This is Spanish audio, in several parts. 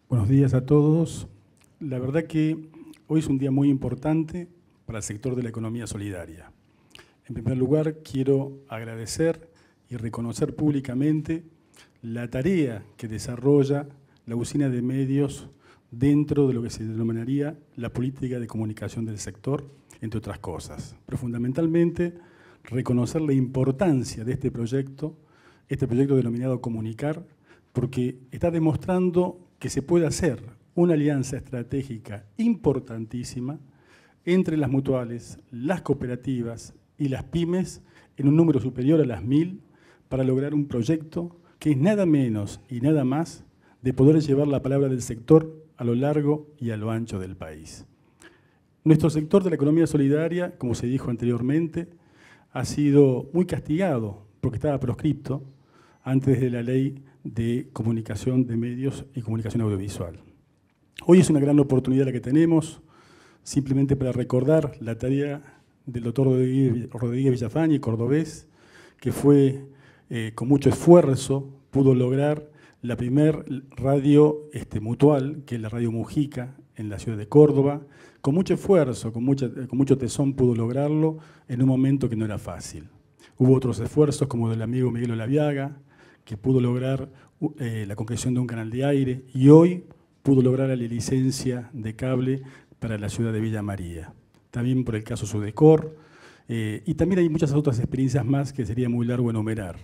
Buenos días a todos. La verdad que hoy es un día muy importante para el sector de la economía solidaria. En primer lugar, quiero agradecer y reconocer públicamente la tarea que desarrolla la Usina de Medios dentro de lo que se denominaría la política de comunicación del sector, entre otras cosas. Pero fundamentalmente, reconocer la importancia de este proyecto denominado Comunicar, porque está demostrando que se puede hacer una alianza estratégica importantísima entre las mutuales, las cooperativas y las pymes en un número superior a las 1000 para lograr un proyecto que es nada menos y nada más de poder llevar la palabra del sector a lo largo y a lo ancho del país. Nuestro sector de la economía solidaria, como se dijo anteriormente, ha sido muy castigado porque estaba proscripto antes de la ley de comunicación de medios y comunicación audiovisual. Hoy es una gran oportunidad la que tenemos, simplemente para recordar la tarea del doctor Rodríguez Villafañe, cordobés, que fue con mucho esfuerzo, pudo lograr la primer radio mutual, que es la Radio Mujica, en la ciudad de Córdoba. Con mucho esfuerzo, con mucho tesón pudo lograrlo en un momento que no era fácil. Hubo otros esfuerzos, como del amigo Miguel Olaviaga, que pudo lograr la concreción de un canal de aire, y hoy pudo lograr la licencia de cable para la ciudad de Villa María. También por el caso Sudecor, y también hay muchas otras experiencias más que sería muy largo enumerar.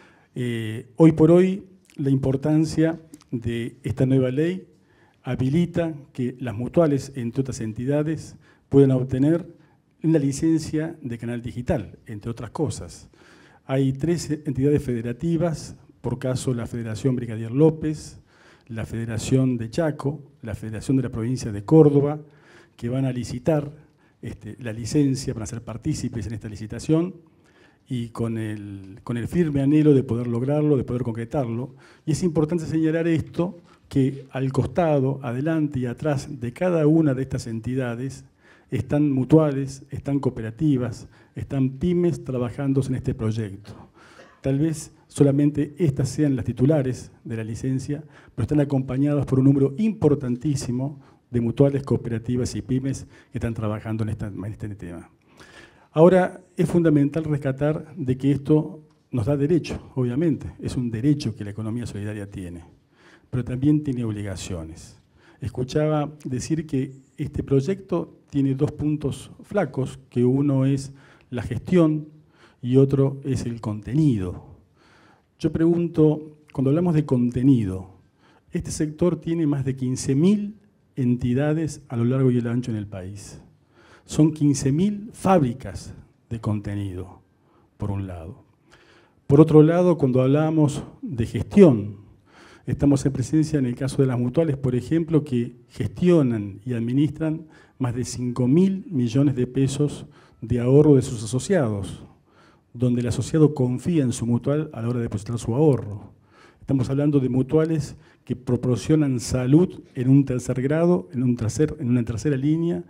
Hoy por hoy, la importancia de esta nueva ley habilita que las mutuales, entre otras entidades, puedan obtener una licencia de canal digital, entre otras cosas. Hay 3 entidades federativas, por caso la Federación Brigadier López, la Federación de Chaco, la Federación de la Provincia de Córdoba, que van a licitar la licencia, van a ser partícipes en esta licitación, y con el firme anhelo de poder lograrlo, de poder concretarlo. Y es importante señalar esto, que al costado, adelante y atrás de cada una de estas entidades están mutuales, están cooperativas, están pymes trabajando en este proyecto. Tal vez solamente estas sean las titulares de la licencia, pero están acompañadas por un número importantísimo de mutuales, cooperativas y pymes que están trabajando en este tema. Ahora, es fundamental rescatar de que esto nos da derecho, obviamente, es un derecho que la economía solidaria tiene, pero también tiene obligaciones. Escuchaba decir que este proyecto tiene 2 puntos flacos, que uno es la gestión y otro es el contenido. Yo pregunto, cuando hablamos de contenido, este sector tiene más de 15.000 entidades a lo largo y el ancho en el país. Son 15.000 fábricas de contenido, por un lado. Por otro lado, cuando hablamos de gestión, estamos en presencia en el caso de las mutuales, por ejemplo, que gestionan y administran más de 5.000 millones de pesos de ahorro de sus asociados, donde el asociado confía en su mutual a la hora de depositar su ahorro. Estamos hablando de mutuales que proporcionan salud en un tercer grado, en una tercera línea,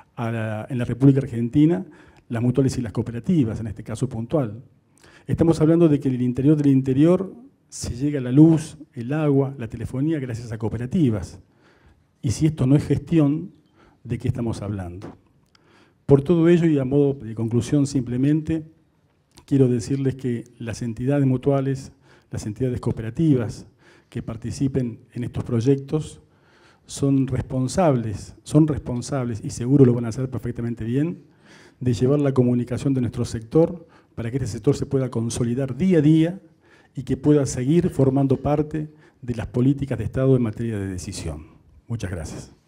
en la República Argentina, las mutuales y las cooperativas, en este caso puntual. Estamos hablando de que en el interior del interior se llega la luz, el agua, la telefonía gracias a cooperativas. Y si esto no es gestión, ¿de qué estamos hablando? Por todo ello, y a modo de conclusión simplemente, quiero decirles que las entidades mutuales, las entidades cooperativas que participen en estos proyectos son responsables y seguro lo van a hacer perfectamente bien, de llevar la comunicación de nuestro sector para que este sector se pueda consolidar día a día y que pueda seguir formando parte de las políticas de Estado en materia de decisión. Muchas gracias.